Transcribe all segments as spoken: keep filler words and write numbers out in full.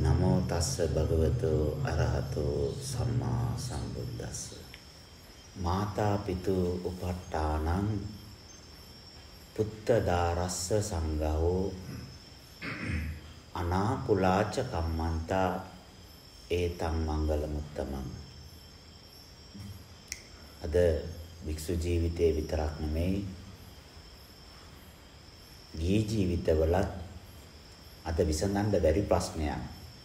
නමෝ තස්ස භගවතු අරහතෝ සම්මා සම්බුද්දස්ස මාතා පිතු උපට්ඨානං පුත්ත දාරස්ස සංඝෝ අනාකුලාච කම්මන්තා ඒතං මංගල මුත්තමං. අද වික්ෂු ජීවිතේ විතරක් නෙමෙයි ගිහි ජීවිතවලත් අද විසඳන්න බැරි ප්‍රශ්නයක්,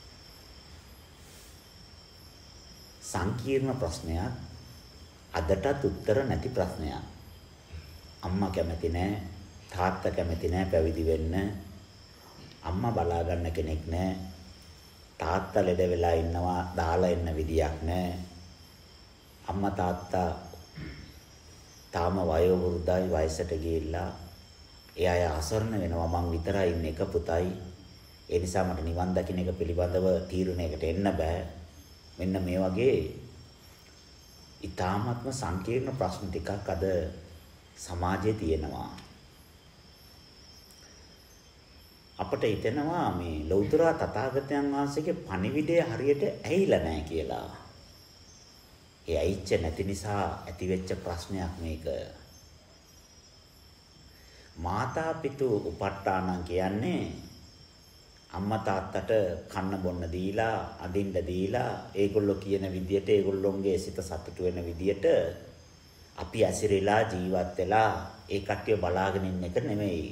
සංකීර්ණ ප්‍රශ්නයක්, අදටත් උත්තර නැති ප්‍රශ්නයක්. අම්මා කැමති නැහැ, තාත්තා කැමති නැහැ පැවිදි වෙන්න, අම්මා බලා ගන්න කෙනෙක් නැහැ, තාත්තා ලෙඩ වෙලා ඉන්නවා දාලා ඉන්න විදියක් නැහැ, අම්මා තාත්තා තාම වයෝ වෘද්ධයි වයසට ගිහිල්ලා ඒ අය අසරණ වෙනවා, මං විතරයි ඉන්නේ එක පුතයි, ඒ නිසා මට නිවන් දකින්න එක පිළිබඳව තීරණයකට එන්න බෑ. මෙන්න මේ වගේ ඊ타ත්ම සංකීර්ණ ප්‍රශ්න ටිකක් අද සමාජයේ තියෙනවා. අපට හිතෙනවා මේ ලෞතර තථාගතයන් වහන්සේගේ පණිවිඩය හරියට ඇහිලා නැහැ කියලා. ඒ ඇහිච්ච නැති නිසා ඇතිවෙච්ච ප්‍රශ්නයක් මේක. මාතා පිතු උපට්ඨානං කියන්නේ අම්මා තාත්තට කන්න බොන්න දීලා අදින්න දීලා ඒගොල්ලෝ කියන විදියට ඒගොල්ලොන්ගේ සිත සතුටු වෙන විදියට අපි ඇසිරෙලා ජීවත් වෙලා ඒ කට්ටිය බලාගෙන ඉන්න එක නෙමෙයි.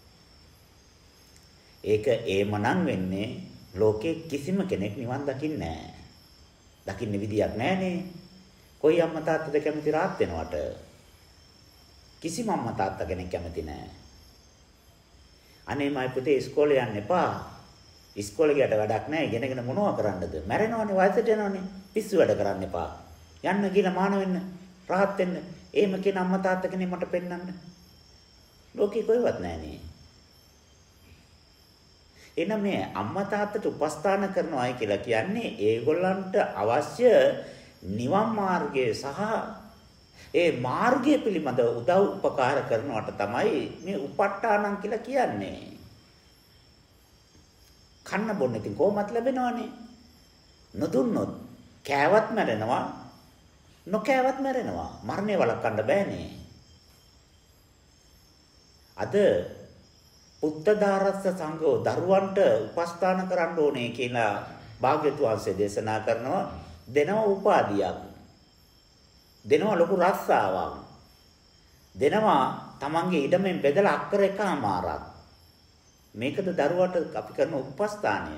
ඒක ඒමනම් වෙන්නේ ලෝකේ කිසිම කෙනෙක් නිවන් දකින්නේ නැහැ. දකින්න විදියක් නැහනේ. කොයි අම්මා තාත්තද කැමති rahat වෙනවට? කිසිම අම්මා තාත්තා කෙනෙක් කැමති නැහැ. අනේ මයි පුතේ ඉස්කෝලේ යන්න එපා. ඉස්කෝලේ ගියට වැඩක් නැහැ. ඉගෙනගෙන මොනවා කරන්නද? මැරෙනවනේ, වයසට යනවනේ. පිස්සු වැඩ කරන්න එපා. යන්න කියලා මාන වෙන්න, rahat වෙන්න. එහෙම කියන අම්මා තාත්තා කෙනෙක් මට පෙන්වන්න. ලෝකේ කොහෙවත් නැහනේ. එන මේ අම්මා තාත්තට උපස්ථාන කරනවායි කියලා කියන්නේ ඒගොල්ලන්ට අවශ්‍ය නිවන් මාර්ගය සහ ඒ මාර්ගය පිළිබඳ උදව් උපකාර කරනවට තමයි මේ උපට්ඨානං කියලා කියන්නේ. කන්න බොන්න ඉතින් කොහොමත් ලැබෙනවනේ. නොදුන්නොත් කෑවත් මැරෙනවා, නොකෑවත් මැරෙනවා. මරණය වළක්වන්න බෑනේ. අද පුත්තදාරස්ස සංඝෝ දරුවන්ට උපස්ථාන කරන්න ඕනේ කියලා භාග්‍යවතුන් වහන්සේ දේශනා කරනවා. දෙනව උපාදියක්, දෙනවා ලොකු රස්සාවක්, දෙනවා තමන්ගේ ඉඩමෙන් බෙදලා අක්කර එකමාරක්. මේකද දරුවට අපි කරන උපස්ථානය.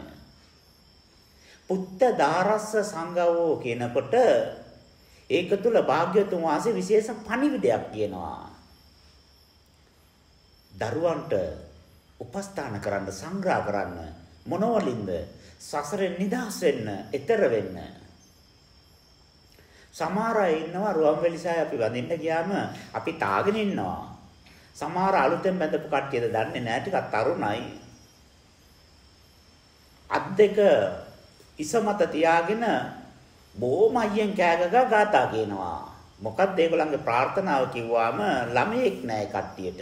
පුත්ත දාරස්ස සංඝවෝ කියනකොට ඒක තුල භාග්‍යවතුන් වහන්සේ විශේෂ පණිවිඩයක් කියනවා. දරුවන්ට උපස්ථාන කරන්න, සංග්‍රහ කරන්න, මොනවලින්ද? සසරෙන් නිදහස් වෙන්න, ඈතර වෙන්න. සමහර අය ඉන්නවා රුවන්වැලිසෑය අපි වදින්න ගියාම අපි තාගෙන ඉන්නවා. සමහර අලුතෙන් බැඳපු කට්ටියද දන්නේ නැහැ, ටිකක් තරුණයි. අත් දෙක ඉස මත තියාගෙන බොහොම අයියෙන් කෑගගා ගාථා කියනවා. මොකක්ද ඒගොල්ලන්ගේ ප්‍රාර්ථනාව කිව්වාම ළමයෙක් නැහැ කට්ටියට.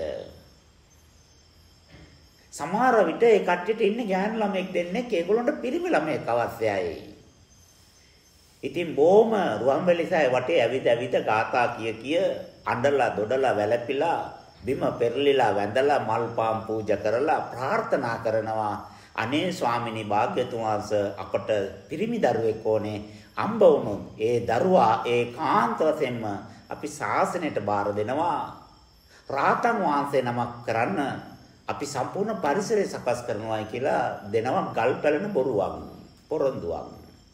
සමහර විට ඒ කට්ටියට ඉන්නේ ගෑනු ළමයෙක් දෙන්නෙක්, ඒගොල්ලන්ට පිරිමි ළමයෙක් අවශ්‍යයි. ඉතින් බොහොම රුවන්වැලිසෑය වටේ ඇවිද ඇවිද ගාථා කිය කිය අඬලා දොඩලා වැළපිලා බිම පෙරලිලා වැඳලා මල් පාන් පූජා කරලා ප්‍රාර්ථනා කරනවා. අනේ ස්වාමිනී භාග්‍යතුන් වහන්සේ අපට පිරිමි දරුවෙක් ඕනේ. අම්බ වුණොත් ඒ දරුවා ඒකාන්ත වශයෙන්ම අපි ශාසනයට බාර දෙනවා. රාතන් වහන්සේ නමක් කරන්න අපි සම්පූර්ණ පරිසරය සකස් කරනවායි කියලා දෙනවා ගල් පැලෙන බොරුවක්, පොරොන්දුවක්.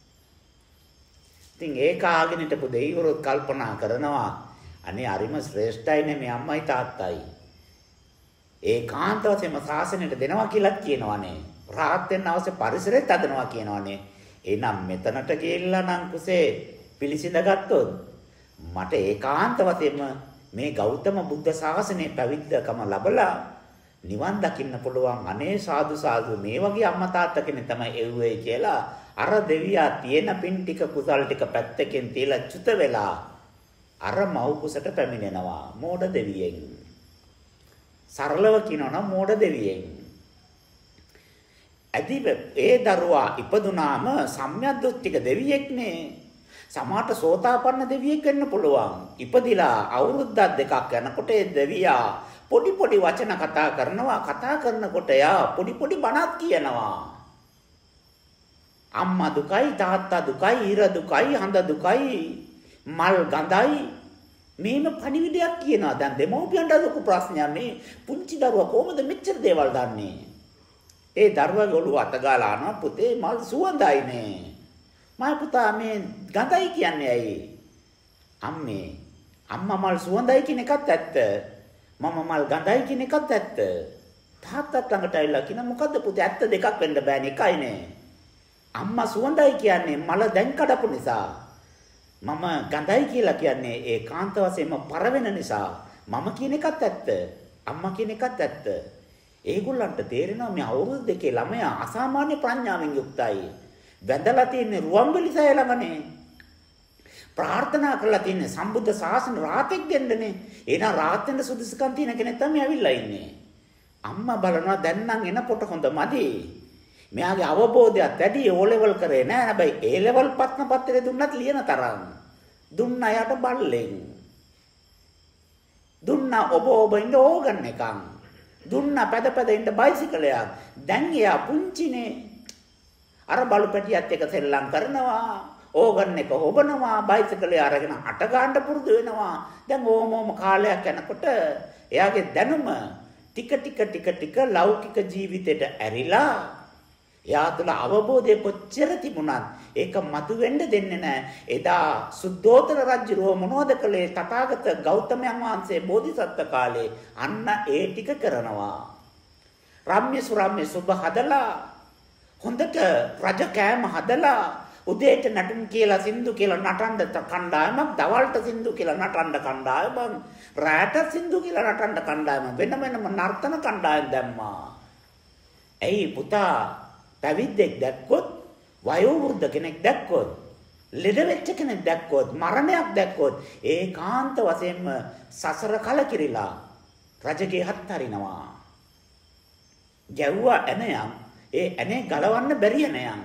ඉතින් ඒක ආගෙන හිටපු දෙවිවරුත් කල්පනා කරනවා අනේ අරිම ශ්‍රේෂ්ඨයිනේ මේ අම්මයි තාත්තයි. ඒකාන්ත වශයෙන්ම ශාසනයට දෙනවා කියලා කියනවානේ. රාහත් වෙන්න අවශ්‍ය පරිසරයත් හදනවා කියනවානේ. එහෙනම් මෙතනට ගිහිල්ලා නම් කුසේ පිළිසිඳ ගත්තොත් මට ඒකාන්ත වශයෙන්ම මේ ගෞතම බුද්ධ ශාසනයේ පැවිද්දකම ලැබලා නිවන් දකින්න පුළුවන්. අනේ සාදු සාදු, මේ වගේ අම්මා තාත්තා කෙනෙක් තමයි එව්වේ කියලා අර දෙවියා තියෙන පින් ටික කුසල් ටික පැත්තකින් තියලා චුත වෙලා අර මව් කුසට පැමිණෙනවා මෝඩ දෙවියෙන්. සරලව කියනවා නම් මෝඩ දෙවියෙන්. ඇති ඒ දරුවා ඉපදුනාම සම්‍යද්දෘෂ්ටික දෙවියෙක්නේ. සමාත සෝතාපන්න දෙවියෙක් වෙන්න පුළුවන්. ඉපදිලා අවුරුද්දක් දෙකක් යනකොට ඒ දෙවියා පොඩි පොඩි වචන කතා කරනවා. කතා කරනකොට යා පොඩි පොඩි බණක් කියනවා. අම්මා දුකයි, තාත්තා දුකයි, ඊර දුකයි, හඳ දුකයි, මල් ගඳයි. මේම පණිවිඩයක් කියනවා. දැන් දෙමෝපියන්ට ලොකු ප්‍රශ්නයක් මේ පුංචි දරුවා කොහොමද මෙච්චර දේවල් දන්නේ? ඒ දරුවාගේ ඔළුව අතගාලා අහනවා පුතේ මල් සුවඳයිනේ. මා පුතා මේ ගඳයි කියන්නේ ඇයි? අම්මේ අම්මා මල් සුවඳයි කියන එකත් ඇත්ත. මම මල් ගඳයි කියන එකත් ඇත්ත. තාත්තත් ළඟට ඇවිල්ලා කියන මොකද්ද පුතේ ඇත්ත දෙකක් වෙන්න බෑනේ එකයිනේ. අම්මා සුවඳයි කියන්නේ මල දැන් කඩපු නිසා. මම ගඳයි කියලා කියන්නේ ඒකාන්ත වශයෙන්ම පර වෙන නිසා. මම කියන එකත් ඇත්ත. අම්මා කියන එකත් ඇත්ත. ඒගොල්ලන්ට තේරෙනවා මේ අවුරුදු දෙකේ ළමයා අසාමාන්‍ය ප්‍රඥාවෙන් යුක්තයි. වැඳලා තියෙන්නේ රුවන්වැලිසෑය ළඟනේ. ප්‍රාර්ථනා කරලා තියෙන්නේ සම්බුද්ධ ශාසන රාතෙක් දෙන්නනේ. එහෙනම් රාත් වෙන්න සුදුසුකම් තියෙන කෙනෙක් තමයි ඇවිල්ලා ඉන්නේ. අම්මා බලනවා දැන් නම් එනකොට හොඳ මදි. මෙයාගේ අවබෝධයත් වැඩි ඕ ලෙවල් කරේ නෑ. හැබැයි ඒ ලෙවල් පත්න පත්‍රය දුන්නත් ලියන තරම්. දුන්න අයට බල්ලෙන්. දුන්න ඔබ ඔබ ඉන්න ඕගන් එකක්. දුන්න පැද පැද ඉන්න බයිසිකලයක්. දැන් එයා පුංචිනේ. අර බලු පැටියත් එක සෙල්ලම් කරනවා. ඕගන් එක හොබනවා. බයිසිකලේ අරගෙන අට ගන්න පුරුදු වෙනවා. දැන් ඕම ඕම කාලයක් යනකොට එයාගේ දැනුම ටික ටික ටික ටික ලෞකික ජීවිතයට ඇරිලා එයා තුළ අවබෝධය කොච්චර තිබුණත් ඒක මතුවෙන්න දෙන්නේ නැහැ. එදා සුද්ධෝදන රජුරෝ මොනවද කළේ? තථාගත ගෞතමයන් වහන්සේ බෝධිසත්ව කාලේ අන්න ඒ ටික කරනවා. රම්‍ය සුරම්‍ය සුබ හදලා හොඳට රජ කෑම හදලා උදේට නටුම් කියලා සින්දු කියලා නටන්න කණ්ඩායමක්, දවල්ට සින්දු කියලා නටන්න කණ්ඩායමක්, රාට සින්දු කියලා නටන්න කණ්ඩායමක්, වෙන වෙනම නර්තන කණ්ඩායම් දැම්මා. ඇයි පුතා පැවිද්දෙක් දැක්කොත්, වයෝ වෘද්ධ කෙනෙක් දැක්කොත්, ලෙඩ වෙච්ච කෙනෙක් දැක්කොත්, මරණයක් දැක්කොත් ඒකාන්ත වශයෙන්ම සසර කලකිරිලා රජගේ හත් හරිනවා. ගැව්වා එනයන් ඒ ඇනේ ගලවන්න බැරි එනයන්.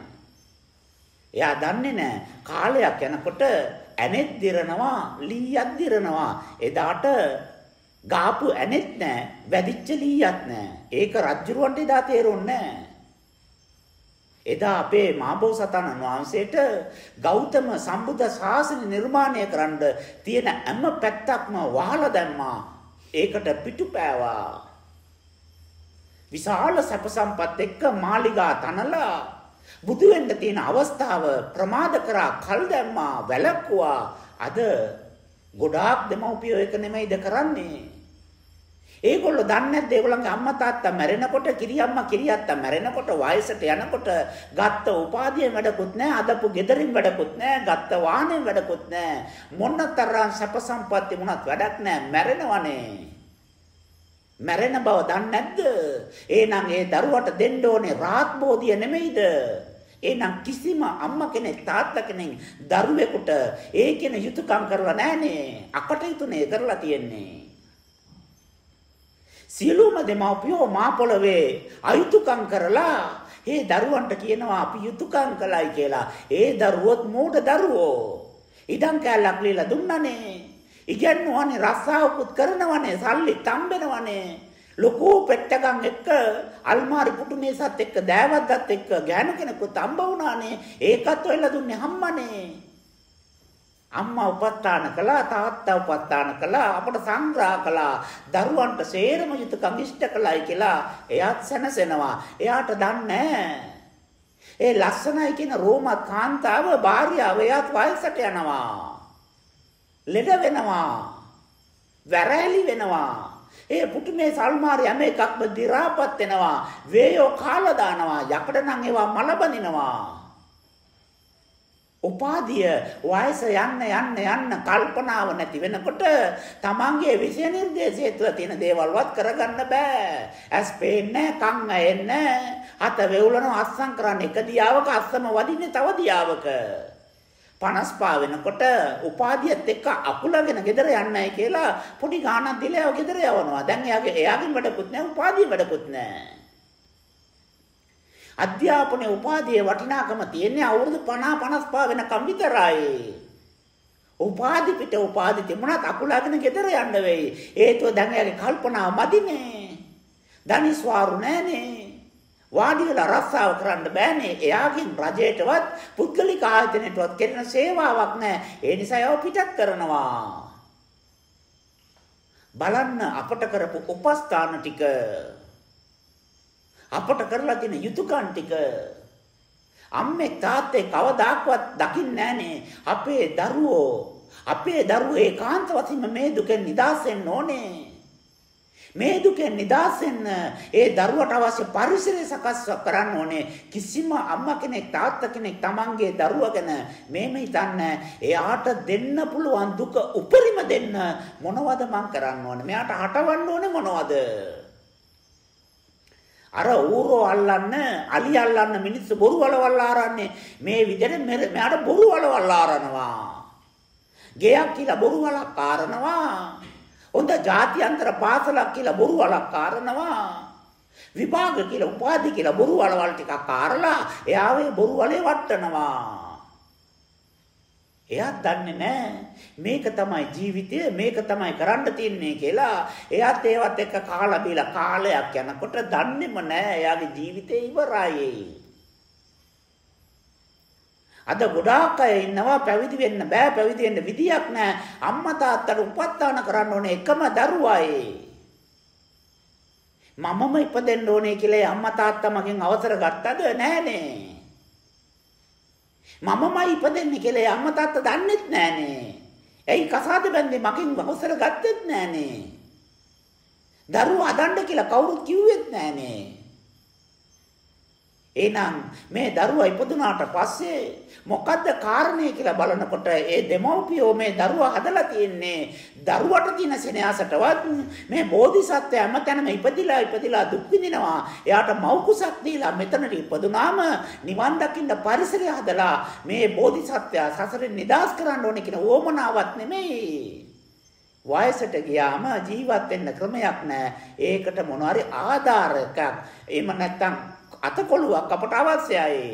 එයා දන්නේ නැහැ කාලයක් යනකොට ඇනෙත් දිරනවා, ලීයක් දිරනවා. එදාට ගාපු ඇනෙත් නැහැ, වැදිච්ච ලීයක් නැහැ. ඒක රජුරවන්ට එදා තේරුන්නේ නැහැ. එදා අපේ මහබෝසතාණන් වහන්සේට ගෞතම සම්බුද්ධ ශාසනය නිර්මාණය කරන්න තියෙන හැම පැත්තක්ම වහලා දැම්මා. ඒකට පිටුපෑවා. විශාල සැප සම්පත් එක්ක මාලිගා තනලා බුදු වෙන්න තියෙන අවස්ථාව ප්‍රමාද කරා කල් දැම්මා, වැළක්ුවා. අද ගොඩාක් දෙමව්පියෝ එක නෙමෙයිද කරන්නේ. ඒගොල්ලෝ දන්නේ නැද්ද ඒගොල්ලන්ගේ අම්මා තාත්තා මැරෙනකොට, කිරියම්මා කිරියත්තා මැරෙනකොට, වයසට යනකොට ගත්ත උපාධියෙන් වැඩකුත් නැහැ, අදපු ගෙදරින් වැඩකුත් නැහැ, ගත්ත වාහනේ වැඩකුත් නැහැ, මොනතරම් සැප සම්පත් තිබුණත් වැඩක් නැහැ, මැරෙනවනේ. මැරෙන බව දන්නේ නැද්ද? එහෙනම් ඒ දරුවට දෙන්න ඕනේ රාත් බෝධිය නෙමෙයිද? එහෙනම් කිසිම අම්මා කෙනෙක් තාත්තා කෙනෙක් දරුවෙකුට ඒ කියන යුතුයකම් කරලා නැහනේ. අකටයුතුනේ කරලා තියෙන්නේ. සියලුම දෙමව්පියෝ මා පොළවේ අයුතුයකම් කරලා ඒ දරුවන්ට කියනවා අපි යුතුයකම් කළයි කියලා. ඒ දරුවොත් මෝඩ දරුවෝ. ඉඩම් කැලක් ලියලා දුන්නනේ. ඉගෙනුවානේ, රස්සාවකුත් කරනවනේ, සල්ලි තම්බෙනවනේ. ලොකු පෙට්ටගම් එක්ක අල්මාරි පුටු මේසත් එක්ක දෑවද්දත් එක්ක ගෑනු කෙනෙකුත් හම්බ වුණානේ. ඒකත් ඔයලා දුන්නේ අම්මනේ. අම්මා උපස්ථාන කළා, තාත්තා උපස්ථාන කළා, අපට සංග්‍රහ කළා, දරුවන්ට සේරම යුතුයකම් ඉෂ්ට කළයි කියලා එයාත් සැනසෙනවා. එයාට දන්නේ ඒ ලස්සනයි කියන රෝමත් කාන්තාව භාර්යාව එයාත් වයසට යනවා. ලෙඩ වෙනවා. වැරෑලි වෙනවා. ඒ පුටුමේ සල්මාරි හැම එකක්ම දි รา පත් වෙනවා. වේයෝ කාලා දානවා. යකඩ නම් ඒවා මල බඳිනවා. උපාධිය වයස යන්න යන්න යන්න කල්පනාව නැති වෙනකොට තමන්ගේ විෂය නිර්දේශය තුළ තියෙන දේවල්වත් කරගන්න බෑ. ඇස් පේන්නේ, කන් ඇහෙන්නේ, අත වේවුලනවා, අස්සම් කරන්නේ එක දියාවක, අස්සම වදින්නේ තව දියාවක. පනස් පහ වෙනකොට උපාධියත් එක්ක අකුලගෙන ගෙදර යන්නයි කියලා පොඩි ගාණක් දීලා එයා ගෙදර යවනවා. දැන් එයාගේ එයාගෙන් වැඩකුත් නැහැ, උපාධිය වැඩකුත් නැහැ. අධ්‍යාපනයේ උපාධියේ වටිනාකම තියෙන්නේ අවුරුදු පනහ පනස් පහ වෙනකම් විතරයි. උපාධි පිට උපාධි තිබුණත් අකුලාගෙන ගෙදර යන්න වෙයි. හේතුව දැන් එයාගේ කල්පනාව මදිනේ. ධනිස්වාරු නෑනේ. වාඩි වෙලා රස්සාව කරන්න බෑනේ. එයාගෙන් රජයටවත් පුද්ගලික ආයතනයටවත් කරන සේවාවක් නෑ. ඒ නිසා ඒව පිටත් කරනවා. බලන්න අපට කරපු උපස්ථාන ටික, අපට කරලා තියෙන යුතුයකම් ටික අම්මේ තාත්තේ කවදාක්වත් දකින්නේ නැහනේ. අපේ දරුවෝ අපේ දරුවෝ ඒකාන්ත වශයෙන්ම මේ දුකෙන් නිදහස් වෙන්න ඕනේ. මේ දුකෙන් නිදහස් වෙන්න ඒ දරුවට අවශ්‍ය පරිසරය සකස් කරන්න ඕනේ. කිසිම අම්මා කෙනෙක් තාත්තා කෙනෙක් තමන්ගේ දරුවා ගැන මේම හිතන්නේ එයාට දෙන්න පුළුවන් දුක උපරිම දෙන්න මොනවද මං කරන්න ඕනේ? මෙයාට හටවන්න ඕනේ මොනවද? අර ඌරෝ අල්ලන්න, අලි අල්ලන්න මිනිස්සු බොරු වලවල් ආරන්නේ මේ විදිහට මෙයාට බොරු වලවල් ආරනවා. ගෙයක් කියලා බොරු වලක් ආරනවා. හොඳ ජාත්‍යන්තර පාසලක් කියලා බොරු වලක් ආරනවා. විභාග කියලා උපාධි කියලා බොරු වලවල් ටිකක් ආරලා එයාවේ බොරු වලේ වට්ටනවා. එයා දන්නේ නැහැ මේක තමයි ජීවිතය, මේක තමයි කරන්න තියන්නේ කියලා. එයාත් ඒවත් එක්ක කාලා බීලා කාලයක් යනකොට දන්නේම නැහැ එයාගේ ජීවිතේ ඉවරයි. අද ගොඩාක් අය ඉන්නවා පැවිදි වෙන්න බෑ, පැවිදි වෙන්න විදියක් නැහැ. අම්මා තාත්තට උපස්ථාන කරන්න ඕනේ එකම දරුවයි. මමම ඉපදෙන්න ඕනේ කියලා අම්මා තාත්තා මගෙන් අවසර ගත්තද? නැහනේ. මමමයි ඉපදෙන්නේ කියලා අම්මා තාත්තා දන්නෙත් නෑනේ. ඇයි කසාද බැන්දේ මගෙන් අවසර ගත්තෙත් නෑනේ. දරුවා අදණ්ඩ කියලා කවුරුත් කිව්වෙත් නෑනේ. එහෙනම් මේ දරුවා ඉපදුනාට පස්සේ මොකද්ද කාරණේ කියලා බලනකොට ඒ දෙමව්පියෝ මේ දරුවා හදලා තියෙන්නේ දරුවට තියෙන සෙනෙහසටවත් මේ බෝධිසත්වය හැමතැනම ඉපදිලා ඉපදිලා දුක් විඳිනවා. එයාට මව් කුසක් දීලා මෙතනට ඉපදුනාම නිවන් දකින්න පරිසරය හදලා මේ බෝධිසත්වය සසරෙන් නිදහස් කරන්න ඕනේ කියන ඕමනාවක් නෙමෙයි. වයසට ගියාම ජීවත් වෙන්න ක්‍රමයක් නැහැ. ඒකට මොනවාරි ආධාරයක් එහෙම නැත්නම් අතකොළුවක් අපට අවශ්‍යයි.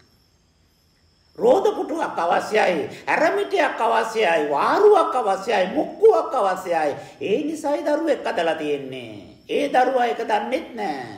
රෝද පුටුවක් අවශ්‍යයි. ඇරමිටියක් අවශ්‍යයි. වාරුවක් අවශ්‍යයි. මුක්කුවක් අවශ්‍යයි. ඒ නිසායි දරුවෙක් අදලා තියෙන්නේ. ඒ දරුවා එක දන්නෙත් නැහැ.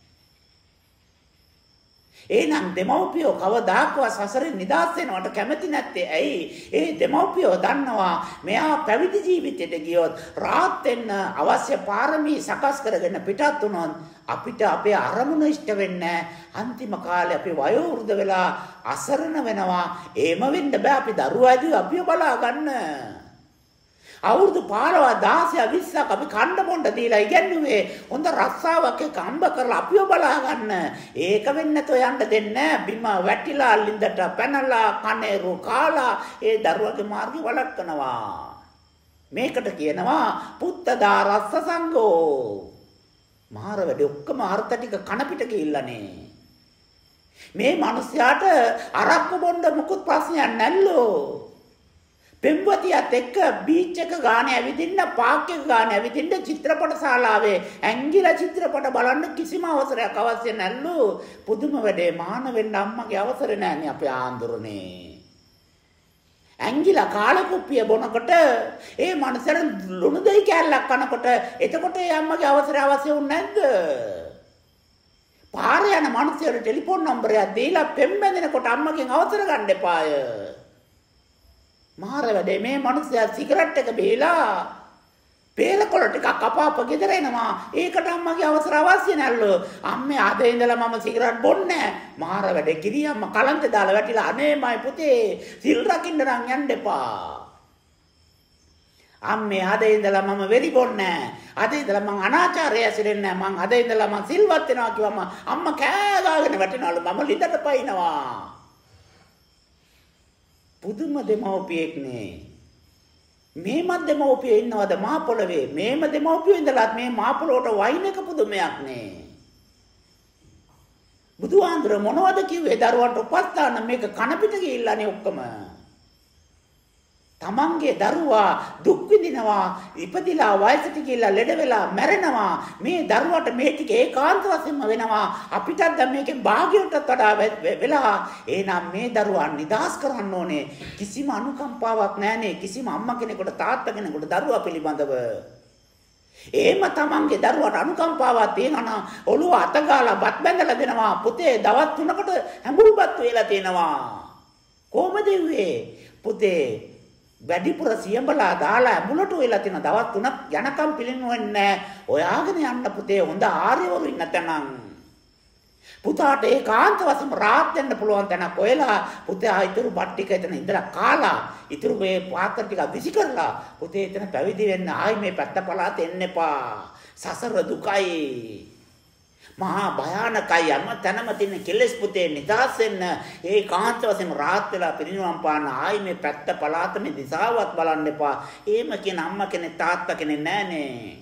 එහෙනම් දෙමව්පියෝ කවදාකවත් සසරෙන් නිදහස් වෙනවට කැමති නැත්තේ ඇයි? ඒ දෙමව්පියෝ දන්නවා මෙයා පැවිදි ජීවිතයට ගියොත් රාත් වෙන්න අවශ්‍ය පාරමී සකස් කරගෙන පිටත් වුණොත් අපිට අපේ අරමුණ ඉෂ්ට වෙන්නේ අන්තිම කාලේ අපි වයෝ වෘද්ධ වෙලා අසරණ වෙනවා. එහෙම වෙන්න බෑ. අපි දරුවාදී අපිව බලා ගන්න. අවුරුදු පහළොව දහසක් විස්සක් අපි කණ්ඩ බොණ්ඩ දීලා ඉගෙනුවේ හොඳ රස්සාවක් එක්ක අම්බ කරලා අපිව බලා ගන්න. ඒක වෙන්නේ නැතෝ යන්න දෙන්නේ නැහැ. බිම වැටිලා ලින්දට පැනලා කනේරු කාලා ඒ දරුවගේ මාර්ගය වළක්වනවා. මේකට කියනවා පුත්තදාරස්ස සංඝෝ. මාර වැඩි ඔක්කොම අර්ථ ටික කන පිට ගිහිල්ලානේ. මේ මිනිස්යාට අරක්කු බොණ්ඩ මුකුත් ප්‍රශ්නයක් නැල්ලෝ. පෙම්වතියත් එක්ක බීච් එක ගානේ ඇවිදින්න, පාක් එක ගානේ ඇවිදින්න, චිත්‍රපට ශාලාවේ ඇංගිලා චිත්‍රපට බලන්න කිසිම අවසරයක් අවශ්‍ය නැල්ලු. පුදුම වැඩේ මාන වෙන්න අම්මගේ අවසර නැන්නේ අපේ ආන්දරනේ. ඇංගිලා කාලකුප්පිය බොනකොට ඒ මනසට ලුණු දෙයි කෑල්ලක් කනකොට එතකොට ඒ අම්මගේ අවසරය අවශ්‍ය වුනේ නැද්ද? පාරේ යන මිනිස්සුන්ට ටෙලිෆෝන් නම්බරයක් දීලා පෙම් බැඳෙනකොට අම්මගෙන් අවසර ගන්න එපාය. මාර වැඩේ මේ මිනිස්සයා සිගරට් එක බීලා පේලකොළ ටිකක් කපාප ගෙදර එනවා. ඒකට අම්මගේ අවසර අවශ්‍ය නැල්ලු. අම්මේ අද ඉඳලා මම සිගරට් බොන්නේ නැහැ. මාර වැඩේ කිරි අම්මා කලන්තේ දාලා වැටිලා අනේ මයි පුතේ සිල් රකින්න නම් යන්න එපා. අම්මේ අද ඉඳලා මම වෙලි බොන්නේ නැහැ. අද ඉඳලා මං අනාචාරය ඇසිරෙන්නේ නැහැ. මං අද ඉඳලා මං සිල්වත් වෙනවා කිව්වම අම්මා කෑ ගාගෙන වැටෙනවලු. මම ලිඳට පයින්නවා. පුදුම දෙමව්පියෙක් නේ. මේමත් දෙමව්පියෝ ඉන්නවද මහ පොළවේ? මේම දෙමව්පියෝ ඉඳලාත් මේ මහ පොළොවට වයින් එක පුදුමයක් නේ. බුදුහාඳුර මොනවද කිව්වේ? දරුවන්ට උපස්ථාන මේක කන පිට ගිහිල්ලානේ ඔක්කොම. තමන්ගේ දරුවා දුක් විඳිනවා, ඉපදිලා වයසට ගිහිල්ලා ලෙඩ වෙලා මැරෙනවා. මේ දරුවාට මේ ටික ඒකාන්ත වශයෙන්ම වෙනවා. අපිටත් දැන් මේකේ භාගයටත් වඩා වෙලා. එහෙනම් මේ දරුවා නිදහස් කරන්න ඕනේ. කිසිම අනුකම්පාවක් නැහැනේ. කිසිම අම්මා කෙනෙකුට තාත්තා කෙනෙකුට දරුවා පිළිබඳව. එහෙම තමන්ගේ දරුවාට අනුකම්පාවක් තියෙනවා නම් ඔළුව අත ගාලා බත් බැඳලා දෙනවා. පුතේ දවස් තුනකට හැඹුල්පත් වෙලා තියෙනවා. කොහමද ඉන්නේ? පුතේ වැඩිපුර සියඹලා දාලා ඇඹුලට වෙලා තියෙන දවස් තුනක් යනකම් පිළිනුවෙන්නේ ඔයාගෙන යන්න පුතේ හොඳ ආර්යවරු ඉන්න තැනන්. පුතාට ඒකාන්ත වශයෙන් රාත් වෙන්න පුළුවන් තැනක් ඔයලා පුතේ ආයිතුරු බත් ටික එතන ඉඳලා කාලා ඉතුරු මේ පාත්‍ර ටික විසි කරලා පුතේ එතන පැවිදි වෙන්න ආයි මේ පැත්ත පළාත එන්න එපා. සසර දුකයි. මහා භයානකයි යම් තැනම තියෙන කෙලෙස් පුතේ නිදහස් වෙන්න ඒකාන්ත වශයෙන් රාත් වෙලා පිරිනුවම් පාන්න ආයි මේ පැත්ත පළාත මේ දිශාවත් බලන්න එපා. එහෙම කියන අම්මා කෙනෙක් තාත්තා කෙනෙක් නැහනේ.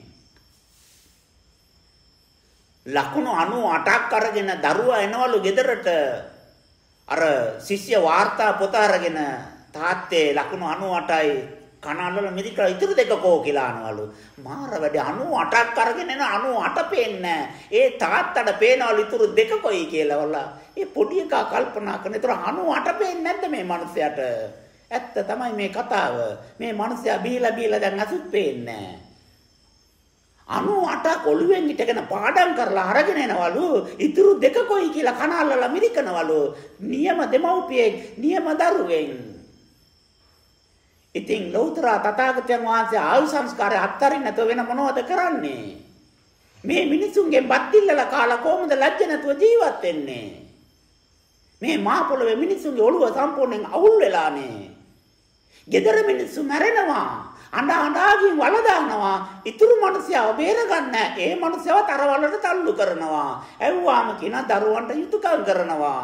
ලකුණු අනූ අටක් අරගෙන දරුවා එනවලු ගෙදරට. අර ශිෂ්‍ය වාර්තා පොත අරගෙන තාත්තේ ලකුණු අනූ අටයි කනල්වල මිරිකලා ඉතුරු දෙක කෝ කියලා අනවලු. මාර වැඩි අනූ අටක් අරගෙන එන අනූ අට පේන්නේ. ඒ තාත්තට පේනවලු ඉතුරු දෙක කොයි කියලා වලා. ඒ පොඩි එකා කල්පනා කරන. ඒතර අනූ අට පේන්නේ නැද්ද මේ මිනිහයාට? ඇත්ත තමයි මේ කතාව. මේ මිනිහයා බීලා බීලා දැන් අසුත් පේන්නේ නැහැ. අනූ අටක් ඔළුවෙන් හිටගෙන පාඩම් කරලා අරගෙන එනවලු ඉතුරු දෙක කොයි කියලා කනල්ලලා මිරිකනවලු. නියම දෙමව්පියෙක් නියම දරුවෙන්. ඉතින් ලෞතර තථාගතයන් වහන්සේ ආයු සංස්කාරය අත්තරින් නැතුව වෙන මොනවද කරන්නේ? මේ මිනිසුන්ගේ බත්තිල්ලලා කාලා කොහොමද ලැජ්ජ නැතුව ජීවත් වෙන්නේ? මේ මහ පොළොවේ මිනිසුන්ගේ ඔළුව සම්පූර්ණයෙන් අවුල් වෙලානේ. gedara මිනිස්සු මැරෙනවා. අඬ අඬාකින් වල දානවා. ඉතුරු මිනිස්සුව බේරගන්න ඒ මිනිස්සුව තරවලට තල්ලු කරනවා. ඇව්වාම කියන දරුවන්ට යුතුයකම් කරනවා.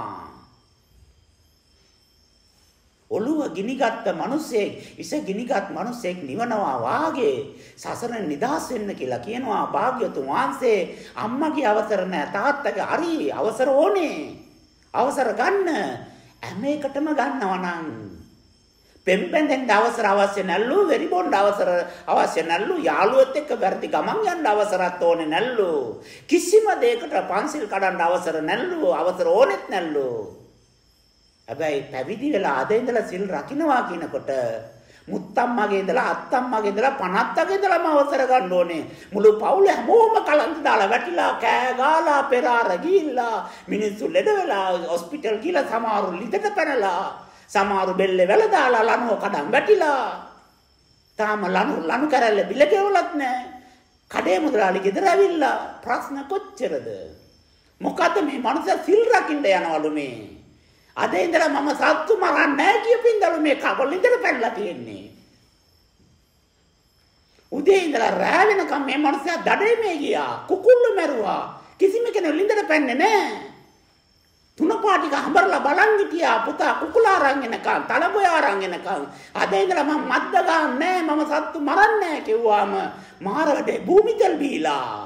ඔළුව ගිනිගත්ත මිනිසෙක් ඉස ගිනිගත් මිනිසෙක් නිවනවා වාගේ සසරෙන් නිදහස් වෙන්න කියලා කියනවා භාග්‍යතුන් වහන්සේ. අම්මගේ අවසර නැහැ, තාත්තගේ හරි අවසර ඕනේ. අවසර ගන්න හැම එකටම ගන්නවා නම් පෙම්පෙන්දෙන් අවසර අවශ්‍ය නැල්ලු, වෙරි බොණ්ඩ අවසර අවශ්‍ය නැල්ලු, යාළුවෙක් එක්ක වැඩි ගමන් යන්න අවසරත් ඕනේ නැල්ලු. කිසිම දෙයකට පන්සිල් කඩන්න අවසර නැල්ලු, අවසර ඕනෙත් නැල්ලු. හැබැයි පැවිදි වෙලා අද ඉඳලා සිල් රකින්නවා කියනකොට මුත්තම්මගේ ඉඳලා අත්තම්මගේ ඉඳලා පනත්තගේ ඉඳලාම අවසර ගන්න ඕනේ. මුළු පවුල හැමෝම කලන්ත දාලා වැටිලා කෑ ගාලා පෙරාර ගිහිල්ලා මිනිස්සු ලෙඩ වෙලා හොස්පිටල් ගිහලා සමහරු ලිදට පැනලා සමහරු බෙල්ලේ වැල දාලා ලනුව කඩන් වැටිලා තාම ලනු ලනු කරල්ල බිල ගෙවලත් නැහැ. කඩේ මුදලාලි ගෙදර ඇවිල්ලා ප්‍රශ්න කොච්චරද? මොකද මේ මනුස්සයා සිල් රකින්න යනවලු මේ. අද ඉඳලා මම සත්තු මරන්නේ නැහැ කියපින්දලු මේ කවල ඉඳලා පැනලා තියෙන්නේ. උදේ ඉඳලා රෑ වෙනකම් මේ මනුස්සයා දඩේ මේ ගියා. කුකුල්ලු මැරුවා. කිසිම කෙනෙක් ලින්දට පැන්නේ නැහැ. තුන පාටික හඹරලා බලන් හිටියා පුතා කුකුලා අරන් එනකන්, තලබොය අරන් එනකන්. අද ඉඳලා මම මද්ද ගන්නෑ, මම සත්තු මරන්නේ නැහැ කිව්වාම මාර වැඩේ භූමිතල් බීලා.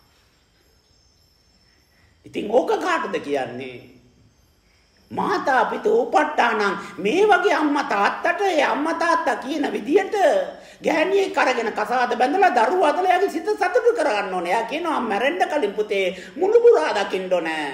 ඉතින් ඕක කාටද කියන්නේ? මාතා පිට උපට්ටානම් මේ වගේ අම්මා තාත්තට ඒ අම්මා තාත්තා කියන විදියට ගෑණියෙක් කරගෙන කසාද බැඳලා දරුවා අතල යාගේ සිත සතුටු කරගන්න ඕනේ. යා කියනවා මැරෙන්න කලින් පුතේ මුළු පුරා දකින්න ඕනේ.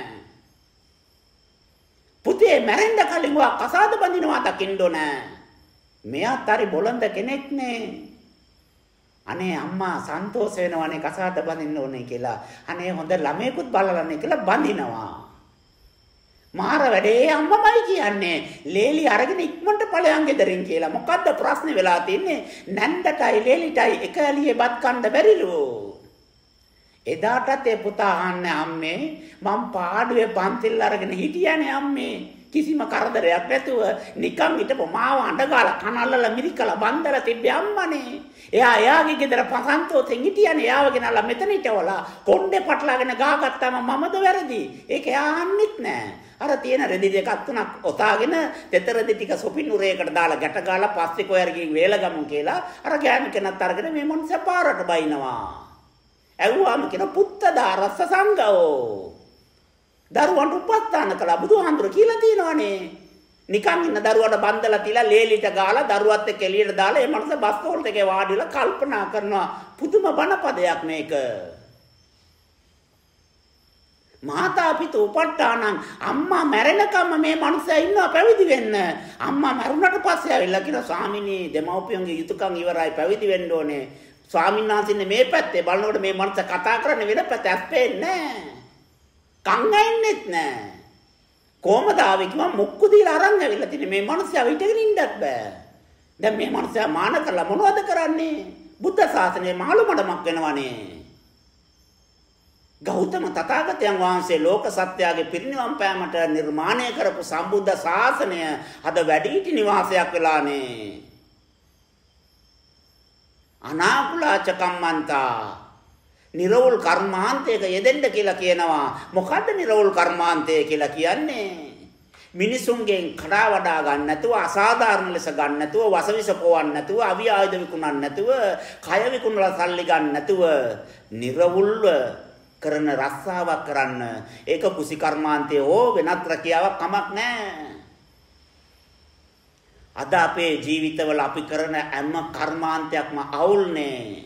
පුතේ මැරෙන්න කලින් වා කසාද බඳිනවා දකින්න ඕනේ. මෙයාත් හරි බොළඳ කෙනෙක් නේ. අනේ අම්මා සන්තෝෂ වෙනවනේ කසාද බඳින්න ඕනේ කියලා. අනේ හොඳ ළමයෙකුත් බලලානේ කියලා බඳිනවා. මාර වැඩේ අම්මමයි කියන්නේ. ලේලි අරගෙන ඉක්මනට ඵලයන් ගෙදරින් කියලා. මොකද්ද ප්‍රශ්නේ වෙලා තින්නේ? නැන්දටයි ලේලිටයි එක ඇලියේ බත් කන්න බැරිලු. එදාටත් ඒ පුතා අහන්නේ අම්මේ මං පාඩුවේ පන්තිල් අරගෙන හිටියානේ අම්මේ. කිසිම කරදරයක් නැතුව නිකන් හිටපො මාව අඬගාලා කනල්ලලා මිරිකලා බන්දලා තිබ්බේ අම්මනේ. එයා එයාගේ ගෙදර පසන්තෝතෙන් හිටියානේ. එයාව ගෙනල්ලා මෙතන හිටවලා කොණ්ඩේ පටලාගෙන ගහගත්තාම මමද වැරදි? ඒක එයා අහන්නෙත් නෑ. අර තියෙන රෙදි දෙකක් තුනක් ඔතාගෙන තෙතරෙදි ටික සොපින්නුරේකට දාලා ගැට ගාලා පස්සේ කොහරි ගිහින් වේලගමු කියලා අර ගෑනු කෙනත් අරගෙන මේ මොන්ස පාරට බයිනවා. ඇව්වාම කියන පුත්තදා රස සංගෝ. දරුවන්ට උපස්ථාන කළා බුදුහාමුදුර කියලා තියෙනවනේ. නිකන් ඉන්න දරුවාට බන්දලා තියලා ලේලිට ගාලා දරුවත් එක්ක එළියට දාලා ඒ මනුස්ස බස් තෝල්ට එකේ වාඩිලා කල්පනා කරනවා පුදුම බණපදයක් මේක. මාතා පිතු උපට්ඨානං අම්මා මැරෙනකම් මේ මනුස්සයා ඉන්නවා පැවිදි වෙන්න. අම්මා මරුණට පස්සේ ආවිල්ලා කියන ස්වාමිනී දෙමව්පියන්ගේ යුතුයකම් ඉවරයි පැවිදි වෙන්න ඕනේ. ස්වාමීන් වහන්සේ මේ පැත්තේ බලනකොට මේ මනුස්ස කතා කරන්නේ වෙන පැත්ත ඇස්පෙන්නේ නැහැ. කන් ඇෙන්නෙත් නැහැ. කොහමද ආවේ කිව්වම මුක්කු දීලා අරන් ඇවිල්ලා තිනේ මේ මනුස්සයා හිටගෙන ඉන්නත් බෑ. දැන් මේ මනුස්සයා මාන කරලා මොනවද කරන්නේ? බුද්ධ ශාසනයේ මාළු මඩමක් වෙනවනේ. ගෞතම තථාගතයන් වහන්සේ ලෝක සත්‍යයේ පිරිනිවන් පෑමට නිර්මාණය කරපු සම්බුද්ධ ශාසනය අද වැඩිහිටි නිවාසයක් වෙලානේ. අනාකුලාච කම්මන්තා නිරවුල් කර්මාන්තයක යෙදෙන්න කියලා කියනවා. මොකද්ද නිරවුල් කර්මාන්තය කියලා කියන්නේ? මිනිසුන්ගෙන් කඩා වඩා ගන්න නැතුව, අසාධාරණ ලෙස ගන්න නැතුව, වසවිස පොවන්න නැතුව, අවි ආයුධ විකුණන්න නැතුව, කය විකුණලා සල්ලි ගන්න නැතුව නිරවුල්ව කරන රස්සාවක් කරන්න. ඒක කුසි කර්මාන්තය හෝ වෙනත් රැකියාවක් කමක් නැහැ. අද අපේ ජීවිතවල අපි කරන හැම කර්මාන්තයක්ම අවුල්නේ.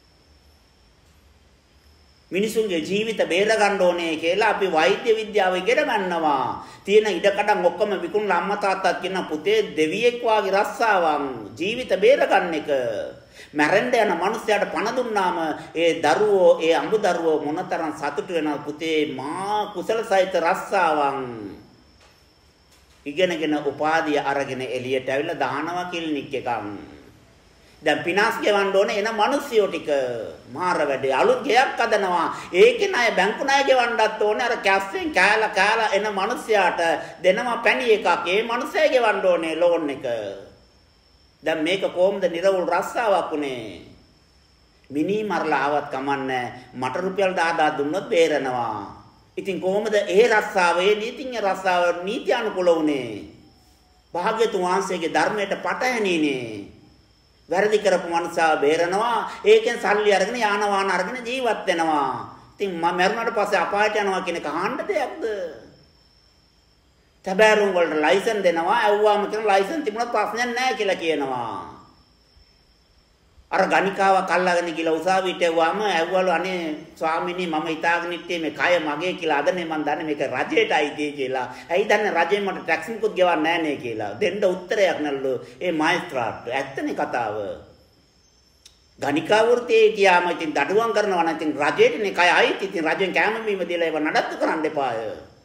මිනිසුන්ගේ ජීවිත බේර ගන්න ඕනේ කියලා අපි වෛද්‍ය විද්‍යාව ඉගෙන ගන්නවා. තියෙන ඉඩකඩම් ඔක්කොම විකුණලා අම්මා තාත්තාත් කියන පුතේ දෙවියෙක් වාගේ රස්සාවන් ජීවිත බේර ගන්න එක. මැරෙන්න යන මිනිස්යාට පණ දුන්නාම ඒ දරුවෝ ඒ අඹ දරුවෝ මොනතරම් සතුටු වෙනවද පුතේ මා කුසල සහිත රස්සාවන් ඉගෙනගෙන උපාධිය අරගෙන එළියට ඇවිල්ලා දානවා කිල්නික් එකක්. දැන් පිනාස් ගෙවන්න ඕනේ එන මිනිස්සුયો ටික මාර වැඩේ අලුත් ගෙයක් හදනවා. ඒකේ ණය බැංකු ණය ගෙවන්නත් ඕනේ. අර කැස්සෙන් කෑලා කෑලා එන මිනිස්සයාට දෙනවා පැණි එකක්. ඒ මිනිස්සයා ගෙවන්න ඕනේ ලෝන් එක. දැන් මේක කොහොමද නිරවුල් රස්සාවක් උනේ? මිනි මරලා ආවත් කමන්නේ මට රුපියල් දහදාහ දුන්නොත් බේරනවා. ඉතින් කොහොමද ඒ රස්සාවේ නීතිඥ රස්සාව නීති අනුකූල උනේ? භාග්‍යතුන් වහන්සේගේ ධර්මයට පටහැනිනේ. වැරදි කරපු මනුස්සයා බේරනවා. ඒකෙන් සල්ලි අරගෙන යාන වාහන අරගෙන ජීවත් වෙනවා. ඉතින් මම මරුණාට පස්සේ අපායට යනවා කියන එක අහන්න දෙයක්ද? තබෑරුම් වලට ලයිසන් දෙනවා. ඇව්වාම කියන ලයිසන් තිබුණත් ප්‍රශ්නයක් නැහැ කියලා කියනවා. අර ගණිකාවක් අල්ලගෙන ගිහලා උසාවියට එව්වාම ඇව්වලු අනේ ස්වාමීනි මම හිතාගෙන හිටියේ මේ කය මගේ කියලා. අදනේ මම දන්නේ මේක රජයට අයිති කියලා. ඇයි දන්නේ රජයෙන් මට ටැක්ස් මුකුත් ගෙවන්නේ නැහැ නේ කියලා. දෙන්න උත්තරයක් නැල්ලු ඒ මයිස්ත්‍රාට්. ඇත්තනේ කතාව. ගණිකා වෘත්තියේ ගියාම ඉතින් දඩුවම් කරනවා නම් ඉතින් රජයටනේ කය අයිති. ඉතින් රජෙන් කැම බීම දීලා ඒව නඩත්තු කරන්න එපාය.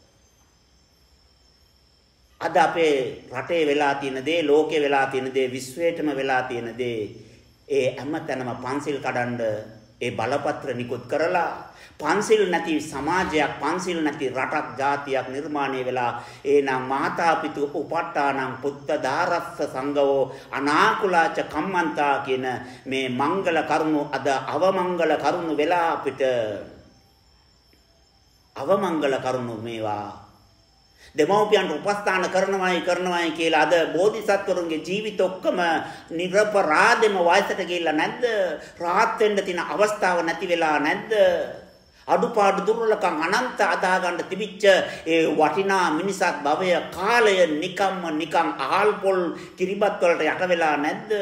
අද අපේ රටේ වෙලා තියෙන දේ, ලෝකේ වෙලා තියෙන දේ, විශ්වයටම වෙලා තියෙන දේ ඒ හැමතැනම පන්සිල් කඩන්න ඒ බලපත්‍ර නිකුත් කරලා පන්සිල් නැති සමාජයක්, පන්සිල් නැති රටක්, ජාතියක් නිර්මාණය වෙලා එනම් මාතා පිතු උපට්ඨානං පුත්ත දාරස්ස සංගවෝ අනාකුලාච කම්මන්තා කියන මේ මංගල කරුණු අද අවමංගල කරුණු වෙලා අපිට අවමංගල කරුණු මේවා දෙමෝපියන්ට උපස්ථාන කරනවායි කරනවායි කියලා අද බෝධිසත්වරුන්ගේ ජීවිත ඔක්කොම නිර්පරාදෙම වයසට ගිහිල්ලා නැද්ද? රාහත් වෙන්න තියෙන අවස්ථාව නැති වෙලා නැද්ද? අඩුපාඩු දුර්වලකම් අනන්ත අදා ගන්න තිබිච්ච ඒ වටිනා මිනිසත් භවය කාලය නිකම්ම නිකම් අහල් පොල් කිරිබත් වලට යට වෙලා නැද්ද?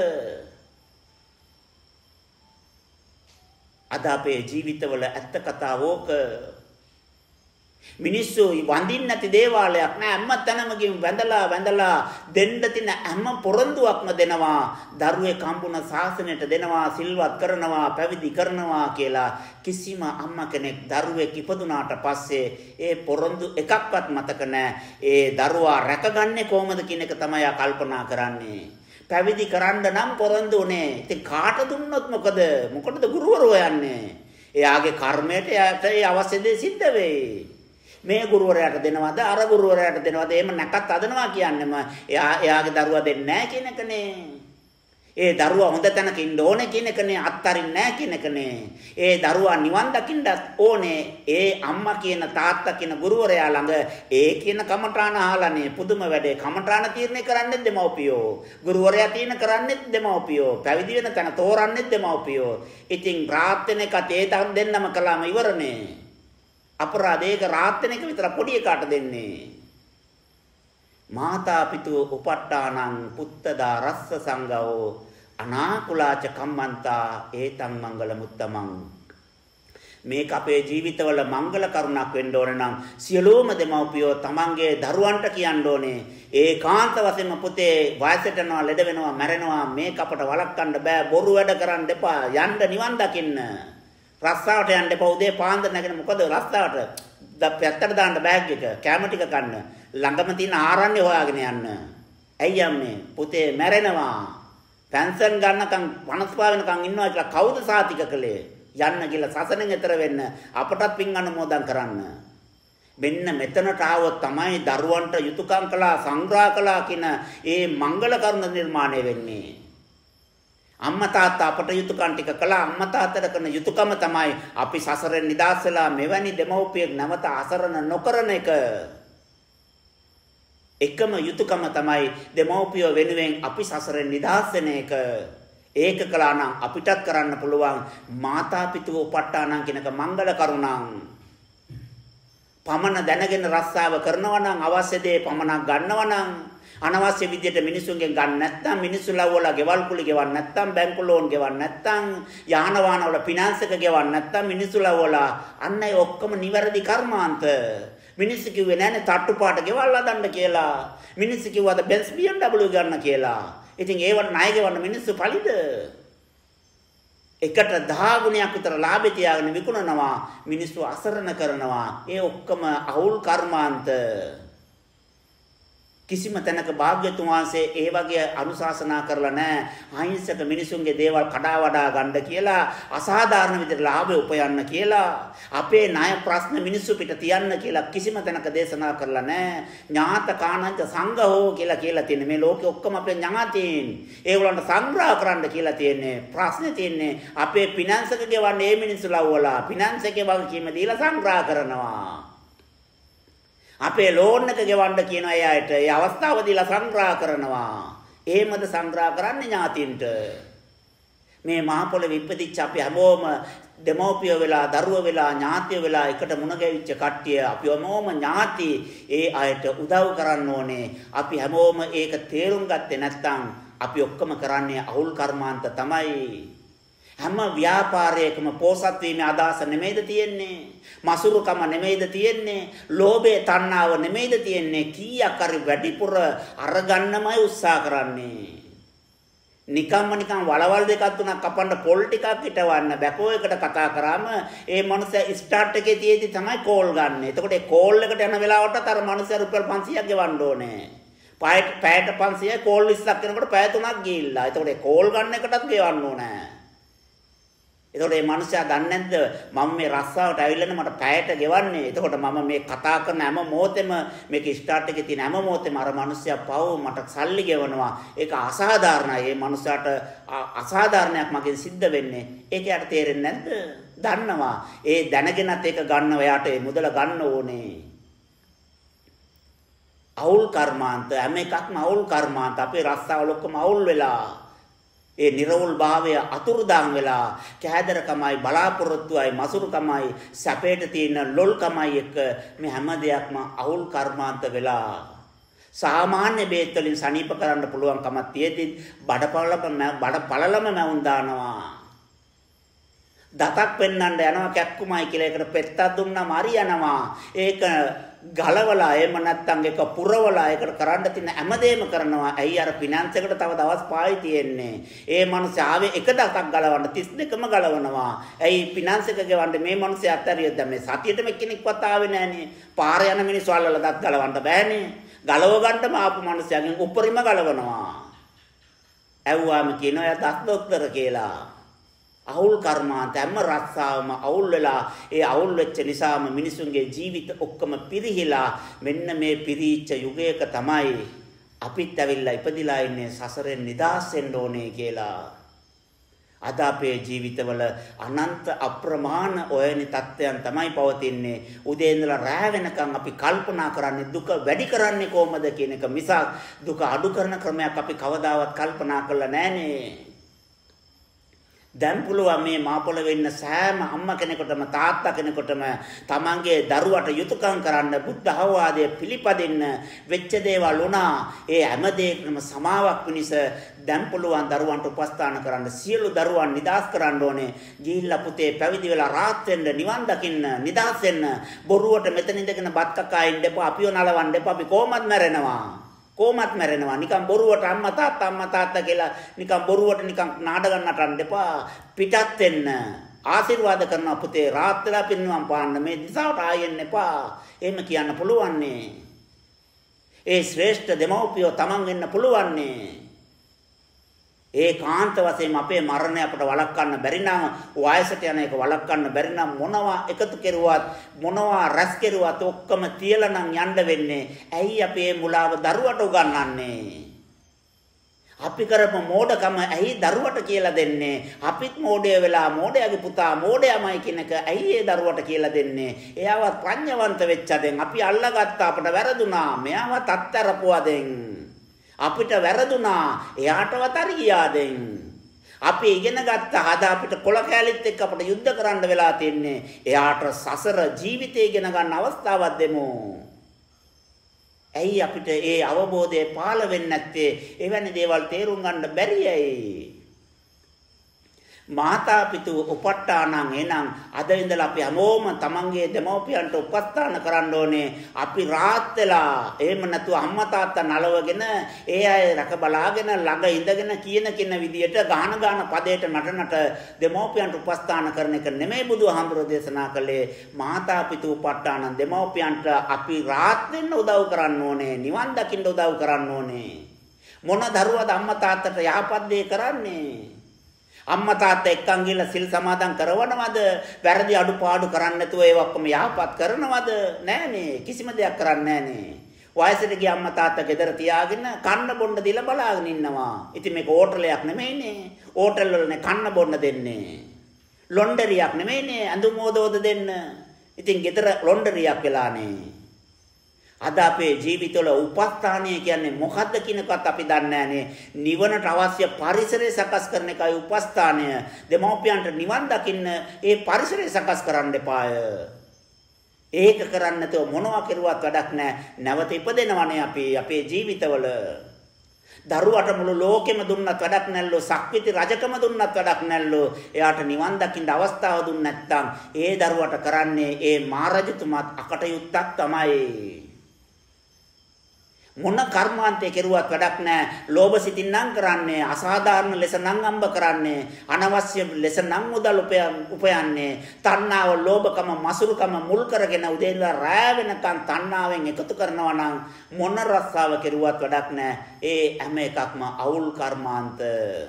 අද අපේ ජීවිතවල ඇත්ත කතාව ඕක. මිනිස්සු වඳින්න නැති දේවාලයක් නෑ. හැම තැනම ගිහින් වැඳලා වැඳලා දෙන්න තින හැම පොරොන්දුවක්ම දෙනවා. දරුවෙක් හම්බුන ශාසනයට දෙනවා, සිල්වත් කරනවා, පැවිදි කරනවා කියලා. කිසිම අම්මා කෙනෙක් දරුවෙක් ඉපදුනාට පස්සේ ඒ පොරොන්දු එකක්වත් මතක නෑ. ඒ දරුවා රැකගන්නේ කොහොමද කියන එක තමයි ආ කල්පනා කරන්නේ. පැවිදි කරන්න නම් පොරොන්දු උනේ. ඉතින් කාට දුන්නොත් මොකද? මොකටද ගුරුවරෝ යන්නේ? එයාගේ කර්මයට එයාට ඒ අවශ්‍ය දේ සිද්ධ වෙයි. මේ ගුරුවරයාට දෙනවද අර ගුරුවරයාට දෙනවද එහෙම නැකත් අදනවා කියන්නේම එයා එයාගේ දරුවා දෙන්නේ නැහැ කියන එකනේ. ඒ දරුවා හොඳ තැනක ඉන්න ඕනේ කියන එකනේ. අත්තරින් නැහැ කියන එකනේ. ඒ දරුවා නිවන් දකින්නත් ඕනේ. ඒ අම්මා කියන තාත්තා කියන ගුරුවරයා ළඟ ඒ කියන කමඨාන අහලානේ. පුදුම වැඩේ. කමඨාන තීරණය කරන්නේ දෙමව්පියෝ. ගුරුවරයා තීරණ කරන්නේ දෙමව්පියෝ. පැවිදි වෙන තැන තෝරන්නේ දෙමව්පියෝ. ඉතින් රාත් වෙන එකත් ඒ තම් දෙන්නම කළාම ඉවරනේ. අපරාධයක රාත් වෙන එක විතර පොඩි එකාට දෙන්නේ. මාතා පිතු උපට්ඨානං පුත්තදා රස්ස සංගවෝ අනාකුලාච කම්මන්තා ඒතං මංගල මුත්තමං. මේක අපේ ජීවිතවල මංගල කරුණක් වෙන්න ඕන නම් සියලුම දෙමව්පියෝ තමන්ගේ දරුවන්ට කියන්න ඕනේ ඒකාන්ත වශයෙන්ම පුතේ වයසට යනවා ලෙඩ වෙනවා මැරෙනවා මේක අපට වළක්වන්න බෑ බොරු වැඩ කරන්න එපා යන්න නිවන් දකින්න රස්සාවට යන්න එපා උදේ පාන්දර නැගෙන මොකද රස්සාවට පැත්තට දාන්න බෑග් එක කැම ටික ගන්න ළඟම තියෙන ආරණ්‍ය හොයාගෙන යන්න ඇයි යන්නේ පුතේ මැරෙනවා පෙන්ෂන් ගන්නකම් පනස්පහ වෙනකම් ඉන්නවා කියලා කවුද සාතික කළේ යන්න කියලා සසනෙන් එතර වෙන්න අපටත් පින් අනුමෝදන් කරන්න මෙන්න මෙතනට ආවොත් තමයි දරුවන්ට යුතුයකම් කළා සංග්‍රහ කළා කියන ඒ මංගල කරුණ නිර්මාණය වෙන්නේ අම්මා තාත්තා අපට යුතුයකම් ටික කළා අම්මා තාත්තට කරන යුතුයකම තමයි අපි සසරෙන් නිදහස් වෙලා මෙවැනි දෙමව්පියෙක් නැවත අසරණ නොකරන එක එකම යුතුයකම තමයි දෙමව්පියෝ වෙනුවෙන් අපි සසරෙන් නිදහස් වෙන එක. ඒක කළා නම් අපිටත් කරන්න පුළුවන් මාතා පිතුව උපට්ඨානං කියනක මංගල කරුණං. පමණ දැනගෙන රස්සාව කරනවා නම් අවශ්‍ය දේ පමණක් ගන්නවා නම් අනවශ්‍ය විදියට මිනිසුන්ගෙන් ගන්න නැත්නම් මිනිස්සු ලව්වලා ගෙවල් කුලි ගෙවන්න නැත්නම් බැංකු ලෝන් ගෙවන්න නැත්නම් යාන වාහන වල ෆිනාන්ස් එක ගෙවන්න නැත්නම් මිනිස්සු ලව්වලා අන්න ඒ ඔක්කොම නිවැරදි කර්මාන්ත. මිනිස්සු කිව්වේ නැනේ තට්ටු පාට ගෙවල් හදන්න කියලා. මිනිස්සු කිව්වද බෙන්ස් බී එම් ඩබ්ලිව් ගන්න කියලා. ඉතින් ඒවට ණය ගෙවන්න මිනිස්සු පරිද එකට දහ ගුණයක් විතර ලාභය තියාගෙන විකුණනවා මිනිස්සු අසරණ කරනවා. ඒ ඔක්කොම අවුල් කර්මාන්ත. කිසිම තැනක භාග්‍යතුන් වහන්සේ ඒ වගේ අනුශාසනා කරලා නැහැ. අහිංසක මිනිසුන්ගේ දේවල් කඩා වඩා ගන්න කියලා, අසාධාරණ විදිහට ලාභය උපයන්න කියලා, අපේ ණය ප්‍රශ්න මිනිස්සු පිට තියන්න කියලා කිසිම තැනක දේශනා කරලා නැහැ. ඥාත කාණංච සංඝෝ කියලා කියලා තියෙන්නේ. මේ ලෝකේ ඔක්කොම අපේ ඥාතීන්. ඒගොල්ලන්ට සංග්‍රහ කරන්න කියලා තියෙන්නේ. ප්‍රශ්නේ තියෙන්නේ අපේ ෆිනන්ස් එක ගෙවන්නේ මේ මිනිස්සු ලව්වලා. ෆිනන්ස් එකේ වගකීම දීලා සංග්‍රහ කරනවා. අපේ ලෝන් එක ගෙවන්න කියන අය අයට ඒ අවස්ථාව දීලා සංග්‍රහ කරනවා. එහෙමද සංග්‍රහ කරන්නේ ඥාතින්ට? මේ මහ පොළොවේ ඉපදිච්ච අපි හැමෝම දෙමෝපිය වෙලා, දරුවෝ වෙලා, ඥාතිය වෙලා එකට මුණ ගැවිච්ච කට්ටිය අපි හැමෝම ඥාති. ඒ අයට උදව් කරන්න ඕනේ. අපි හැමෝම ඒක තේරුම් ගත්තේ නැත්නම් අපි ඔක්කොම කරන්නේ අවුල් කර්මාන්ත තමයි. හැම ව්‍යාපාරයකම පෝසත් වීමේ අදහස නෙමෙයිද තියෙන්නේ? මසුරුකම නෙමෙයිද තියෙන්නේ? ලෝභය, තණ්හාව නෙමෙයිද තියෙන්නේ? කීයක් හරි වැඩිපුර අරගන්නමයි උත්සාහ කරන්නේ. නිකම්ම නිකම් වලවල් දෙකක් තුනක් කපන්න පොල් ටිකක් හිටවන්න බැකෝ එකට කතා කරාම ඒ මනුස්සයා ස්ටාර්ට් එකේ තියෙදි තමයි කෝල් ගන්න. එතකොට ඒ කෝල් එකට යන වෙලාවට අර මනුස්සයා රුපියල් පන්සියයක් ගෙවන්න ඕනේ. පැයට පැයට පන්සියයි කෝල් විස්සක් වෙනකොට පැය තුනක් ගිහිල්ලා. එතකොට ඒ කෝල් ගන්න එකටත් ගෙවන්න ඕනේ. එතකොට මේ මිනිස්සයා දන්නේ නැද්ද මම මේ රස්සාවට ඇවිල්ලා මට පැයට ගෙවන්නේ. එතකොට මම මේ කතා කරන හැම මොහොතෙම මේක ස්ටාර්ට් එකේ තියෙන හැම මොහොතෙම අර මිනිස්සයා පව මට සල්ලි ගෙවනවා. ඒක අසාධාරණයි. මේ මිනිස්සයාට අසාධාරණයක් මගෙන් සිද්ධ වෙන්නේ. ඒක යට තේරෙන්නේ නැද්ද? දන්නවා. ඒ දැනගෙනත් ඒක ගන්නව යාට ඒ මුදල ගන්න ඕනේ. අවුල් කර්මාන්ත හැම එකක්ම අවුල් කර්මාන්ත. අපේ රස්සාවල ඔක්කොම අවුල් වෙලා ඒ නිර්වුල් භාවය අතුරුදාන් වෙලා කෑදරකමයි බලාපොරොත්තුවයි මසුරුකමයි සැපේට තියෙන ලොල්කමයි එක මේ හැම දෙයක්ම අවුල් කර්මාන්ත වෙලා සාමාන්‍ය බේත් වලින් සනීප කරන්න පුළුවන් කමක් තියෙද්දි බඩපළලම බඩපළලම මවුන් දානවා. දතක් පෙන්නන්න යනවා කැක්කුමයි කියලා ඒකට පෙත්තක් දුන්නාම හරි යනවා. ඒක ගලවලා එහෙම නැත්නම් ඒක පුරවලා ඒකට කරන්න තියෙන හැමදේම කරනවා. ඇයි අර ෆිනන්ස් එකට තව දවස් පහයි තියෙන්නේ. ඒ මනුස්සයා ආවේ එක දතක් ගලවන්න තිස් දෙකම ගලවනවා. ඇයි ෆිනන්ස් එක ගෙවන්නේ මේ මනුස්සයා අත්හැරියොත් දැන් මේ සතියේට මෙක්කෙනෙක්වත් ආවේ නැහනේ. පාර යන මිනිස්සු අල්ලලා දත් ගලවන්න බෑනේ. ගලව ගන්නම ආපු මනුස්සයාගෙන් උඩරිම ගලවනවා. ඇව්වාම කියනවා එයා දත් දොස්තර කියලා. අවුල් කර්මාන්ත හැම රස්සාවම අවුල් වෙලා ඒ අවුල් වෙච්ච නිසාම මිනිසුන්ගේ ජීවිත ඔක්කොම පිරිහිලා මෙන්න මේ පිරිච්ච යුගයක තමයි අපිත් ඇවිල්ලා ඉපදිලා ඉන්නේ සසරෙන් නිදහස් වෙන්න ඕනේ කියලා. අද අපේ ජීවිතවල අනන්ත අප්‍රමාණ ඔයනි තත්ත්වයන් තමයි පවතින්නේ. උදේ ඉඳලා රැ වෙනකන් අපි කල්පනා කරන්නේ දුක වැඩි කරන්නේ කොහොමද කියන එක මිසක් දුක අඩු කරන ක්‍රමයක් අපි කවදාවත් කල්පනා කරලා නැහනේ. දැන් පුළුවන් මේ මාපොළ වෙන්න සෑම අම්මා කෙනෙකුටම තාත්තා කෙනෙකුටම තමන්ගේ දරුවට යුතුයකම් කරන්න බුද්ධ අවවාදය පිළිපදින්න වෙච්ච දේවල් උනා. ඒ හැම දෙයකම සමාවක් පිණිස දැන් පුළුවන් දරුවන්ට උපස්ථාන කරන්න සියලු දරුවන් නිදාස් කරන්න ඕනේ. ගිහිල්ලා පුතේ පැවිදි වෙලා රාත් වෙන්න නිවන් දකින්න නිදාස් වෙන්න. බොරුවට මෙතන ඉඳගෙන බත් කකා ඉන්න එපා. අපිව නලවන්න එපා. අපි කොහොමත් මැරෙනවා. කොහොමත් මැරෙනවා. නිකන් බොරුවට අම්මා තාත්තා අම්මා තාත්තා කියලා නිකන් බොරුවට නිකන් නාඩගම් නටන්න එපා. පිටත් වෙන්න. ආශිර්වාද කරනවා පුතේ රාත් වෙලා පින්නම් පාන්න මේ දිසාවට ආයෙන්න එපා. එහෙම කියන්න පුළුවන්නේ. ඒ ශ්‍රේෂ්ඨ දෙමව්පියෝ තමන් වෙන්න පුළුවන්නේ. ඒ කාන්ත වශයෙන් අපේ මරණය අපට වළක්වන්න බැරි නම් වයසට යන එක වළක්වන්න බැරි නම් මොනවා එකතු කෙරුවත් මොනවා රැස් කෙරුවත් ඔක්කොම තියලා නම් යන්න වෙන්නේ. ඇයි අපි මේ මුලාව දරුවට උගන්වන්නේ? අපි කරපු මෝඩකම ඇයි දරුවට කියලා දෙන්නේ? අපිත් මෝඩය වෙලා මෝඩයාගේ පුතා මෝඩයමයි කියන එක ඇයි ඒ දරුවට කියලා දෙන්නේ? එයාවත් ප්‍රඥාවන්ත වෙච්ච දැන් අපි අල්ලගත්තා අපට වැරදුනා. මෙයාවත් අත්තරපුවා දැන්. අපිට වැරදුනා එයාටවත් හරි ගියා දැන්. අපි ඉගෙන ගත්ත අද අපිට කොළ කැලිත් එක්ක අපිට යුද්ධ කරන්න වෙලා තින්නේ. එයාට සසර ජීවිතය ඉගෙන ගන්න අවස්ථාවක් දෙමු. ඇයි අපිට ඒ අවබෝධය පාළ වෙන්නේ නැත්තේ? එවැනි දේවල් තේරුම් ගන්න බැරි ඇයි? මාතා පිතු උපට්ඨානං එනං අද ඉඳලා අපි හැමෝම තමන්ගේ දෙමව්පියන්ට උපස්ථාන කරන්න ඕනේ. අපි රාත් වෙලා එහෙම නැතුව අම්මා තාත්තා නලවගෙන ඒ අය රක බලාගෙන ළඟ ඉඳගෙන කියන කින විදියට ගාන ගාන පදයට නටනට දෙමව්පියන්ට උපස්ථාන කරන එක නෙමෙයි බුදුහාමුදුරෝ දේශනා කළේ. මාතා පිතු උපට්ඨානං දෙමව්පියන්ට අපි රාත් වෙන්න උදව් කරන්න ඕනේ. නිවන් දකින්න උදව් කරන්න ඕනේ. මොන දරුවද අම්මා තාත්තට යහපත් දේ කරන්නේ? අම්මා තාත්තා එක්කන් ගිහලා සිල් සමාදන් කරවනවද? වැරදි අඩුපාඩු කරන්නේ නැතුව ඒ ඔක්කොම යහපත් කරනවද? නෑනේ. කිසිම දෙයක් කරන්නේ නෑනේ. වයසට ගිය අම්මා තාත්තා ගෙදර තියාගෙන කන්න බොන්න දීලා බලාගෙන ඉන්නවා. ඉතින් මේක හෝටලයක් නෙමෙයිනේ. හෝටල් වලනේ කන්න බොන්න දෙන්නේ. ලොන්ඩරියක් නෙමෙයිනේ ඇඳුම් හොදවද දෙන්න. ඉතින් ගෙදර ලොන්ඩරියක් වෙලානේ. අද අපේ ජීවිතවල උපස්ථානය කියන්නේ මොකද්ද කියනකත් අපි දන්නේ නැහනේ. නිවනට අවශ්‍ය පරිසරය සකස් කරන එකයි උපස්ථානය. දෙමෝපියන්ට නිවන් දකින්න ඒ පරිසරය සකස් කරන්න එපාය. ඒක කරන්නේ නැතුව මොනවා කරුවත් වැඩක් නැහැ. නැවත ඉපදෙනවනේ අපි අපේ ජීවිතවල. දරුවට මුළු ලෝකෙම දුන්නත් වැඩක් නැල්ලෝ. සක්විති රජකම දුන්නත් වැඩක් නැල්ලෝ. එයාට නිවන් දකින්න අවස්ථාව දුන්න නැත්නම් ඒ දරුවට කරන්නේ ඒ මහරජතුමාත් අකටයුත්තක් තමයි. මොන කර්මාන්තේ කෙරුවත් වැඩක් නැහැ. ලෝභ සිතින් නම් කරන්නේ, අසාධාරණ ලෙස නම් අම්බ කරන්නේ, අනවශ්‍ය ලෙස නම් මුදල් උපයන්නේ, තණ්හාව, ලෝභකම, මසුරුකම මුල් කරගෙන උදේ ඉඳලා රැ වෙනකන් තණ්හාවෙන් එකතු කරනවා නම් මොන රස්සාව කෙරුවත් වැඩක් නැහැ. ඒ හැම එකක්ම අවුල් කර්මාන්ත.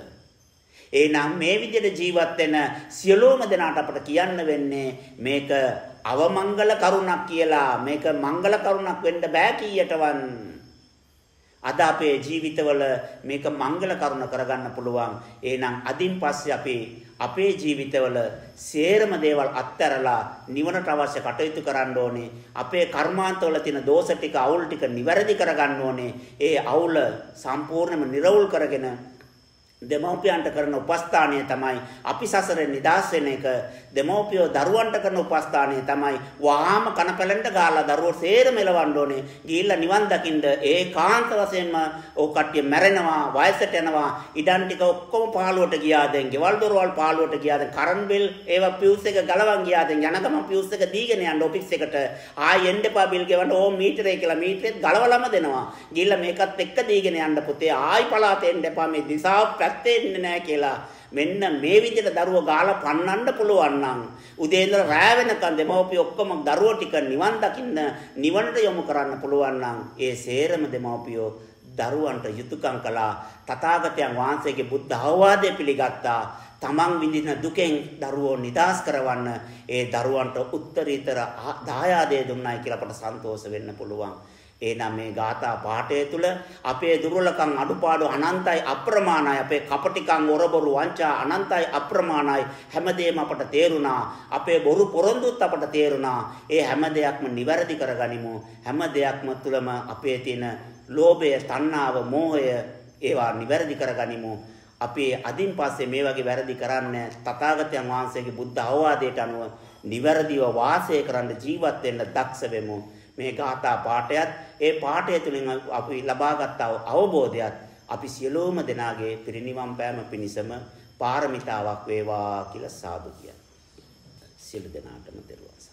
එහෙනම් මේ විදිහට ජීවත් වෙන සියලුම දෙනාට අපට කියන්න වෙන්නේ මේක අවමංගල කරුණක් කියලා. මේක මංගල කරුණක් වෙන්න බෑ කීයටවන්. අද අපේ ජීවිතවල මේක මංගල කරුණ කරගන්න පුළුවන්. එහෙනම් අදින් පස්සේ අපි අපේ ජීවිතවල සේරම දේවල් අත්හැරලා නිවනට අවශ්‍ය කටයුතු කරන්න ඕනේ. අපේ කර්මාන්තවල තියෙන දෝෂ ටික අවුල් ටික නිවැරදි කරගන්න ඕනේ. ඒ අවුල සම්පූර්ණයෙන්ම නිර්වුල් කරගෙන දෙමෝපියන්ට කරන උපස්ථානය තමයි අපි සසරෙන් නිදහස් වෙන එක. දෙමෝපියෝ දරුවන්ට කරන උපස්ථානය තමයි වහාම කනපැලෙන්ට ගාලා දරුවෝ සේරම එලවන්න ඕනේ. ගිහිල්ලා නිවන් දකින්න ඒකාන්ත වශයෙන්ම ඕ කට්ටිය මැරෙනවා, වයසට යනවා. ඉඩම් ටික ඔක්කොම පාළුවට ගියා දැන්. ගෙවල් දොරවල් පාළුවට ගියා දැන්. කරන්ට් බිල් ඒවා පියුස් එක ගලවන් ගියා දැන්. යන ගමන් පියුස් එක දීගෙන යන්න ඔෆිස් එකට. ආයෙ එන්න එපා බිල් ගෙවන්න. ඕ මීටරේ කියලා මීටරෙත් ගලවලම දෙනවා. ගිහිල්ලා මේකත් එක්ක දීගෙන යන්න පුතේ. ආයි පලාතේ එන්න එපා. මේ දිසාව තේින්නේ නැහැ කියලා. මෙන්න මේ විදිහට දරුවෝ ගාලා පන්නන්න පුළුවන් නම් උදේ ඉඳලා රැ වෙනකන් දෙමව්පිය ඔක්කොම දරුවෝ ටික නිවන් දකින්න නිවනට යොමු කරන්න පුළුවන් නම් ඒ සේරම දෙමව්පියෝ දරුවන්ට යුතුයකම් කළා. තථාගතයන් වහන්සේගේ බුද්ධ අවවාදය පිළිගත්තා. තමන් විඳින දුකෙන් දරුවෝ නිදහස් කරවන්න ඒ දරුවන්ට උත්තරීතර දායාදය දුන්නයි කියලා අපට සන්තෝෂ වෙන්න පුළුවන්. එහෙනම් මේ ගාථා පාඨය තුල අපේ දුර්වලකම් අඩුපාඩු අනන්තයි අප්‍රමාණයි. අපේ කපටිකම් ඔරබොරු වංචා අනන්තයි අප්‍රමාණයි. හැමදේම අපට තේරුණා. අපේ බොරු පොරොන්දුත් අපට තේරුණා. ඒ හැම දෙයක්ම නිවැරදි කරගනිමු. හැම දෙයක්ම තුලම අපේ තියෙන ලෝභය, තණ්හාව, මෝහය ඒවා නිවැරදි කරගනිමු. අපි අදින් පස්සේ මේ වගේ වැරදි කරන්නේ තථාගතයන් වහන්සේගේ බුද්ධ අවවාදයට අනුව නිවැරදිව වාසය කරන්න ජීවත් වෙන්න දක්ෂ වෙමු. මේ ගාථා පාඨයත් ඒ පාඨය තුළින් අපි ලබාගත් අවබෝධයත් අපි සියලුම දෙනාගේ පිරිනිවන් පෑම පිණිසම පාරමිතාවක් වේවා කියලා සාදු කියනවා. සියලු දෙනාටම දරුවන්